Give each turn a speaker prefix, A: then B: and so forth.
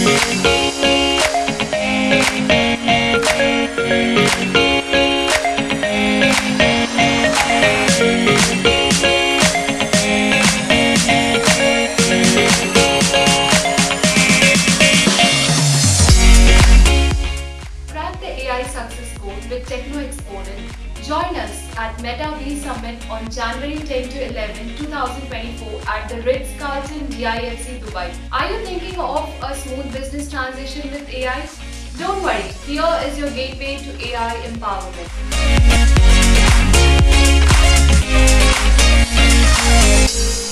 A: Success Code with Techno Exponent. Join us at Metavsummit on January 10 to 11, 2024 at the Ritz-Carlton GIFC Dubai. Are you thinking of a smooth business transition with AI? Don't worry, here is your gateway to AI empowerment.